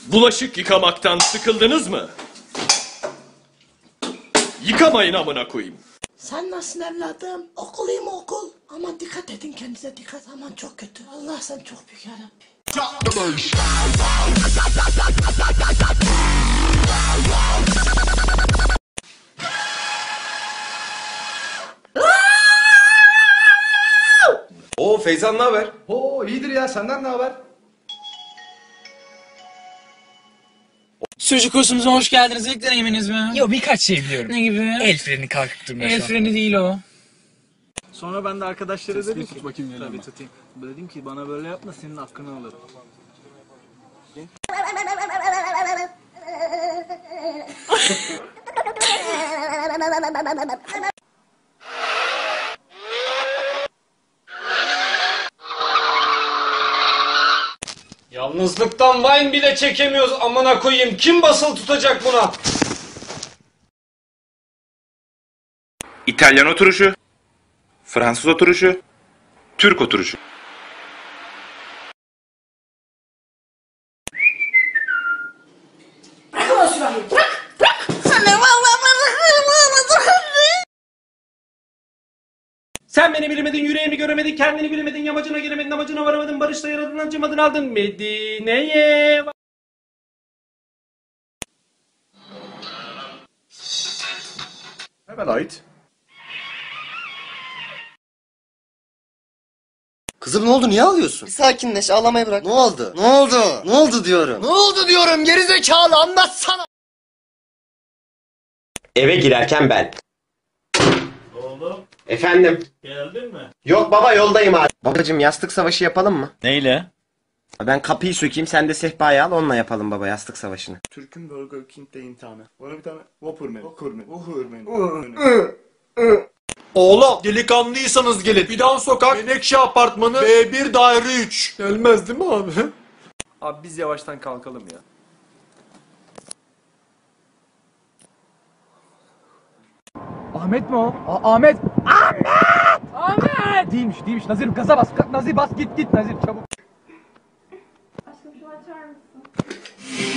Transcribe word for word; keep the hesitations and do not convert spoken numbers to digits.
Bulaşık yıkamaktan sıkıldınız mı? Yıkamayın amına koyayım. Sen nasılsın evladım? Okul iyi mi okul? Aman dikkat edin kendinize dikkat. Aman çok kötü. Allah sen çok büyük yarabbim. Oo Feyzan ne haber? Oo iyidir ya, senden ne haber? Sürücü kursumuza hoş geldiniz. İlk deneyiminiz mi? Yo, birkaç şey biliyorum. Ne gibi? El freni kalkıp durma şu El an. freni değil o. Sonra ben de arkadaşlara dedim ki, bakayım tabii tutayım. Dedim ki bana böyle yapma, senin hakkını alırım. Yalnızlıktan Vine bile çekemiyoruz amına koyayım. Kim basılı tutacak buna? İtalyan oturuşu, Fransız oturuşu, Türk oturuşu. Sen beni bilemedin, yüreğimi göremedin, kendini bilemedin, yamacına giremedin, amacına varamadın, barışta yaradın, acımadın, aldın Medine'ye. Hemen ait. Kızım ne oldu, niye ağlıyorsun? Bir sakinleş, ağlamayı bırak. Ne oldu? Ne oldu? Ne oldu diyorum. Ne oldu diyorum, gerizekalı, anlatsana. Eve girerken ben. Oğlum Efendim? geldin mi? Yok baba, yoldayım abi. Babacım yastık savaşı yapalım mı? Neyle? Ben kapıyı sökeyim, sen de sehpayı al, onunla yapalım baba yastık savaşını. Türk'ün Burger King'de imtihanı. Bana bir tane Whopper menü. Whopper menü. Whopper menü. Oğlum delikanlıysanız gelin. Fidan Sokak, Menekşe Apartmanı, B bir daire üç. Gelmez değil mi abi? Abi biz yavaştan kalkalım ya. Ahmet mi o? A Ahmet! Ahmet! Ahmet! Değilmiş, değilmiş. Nazir gaza bas. Nazir bas, git git Nazir çabuk. Aşkım şunu açar mısın?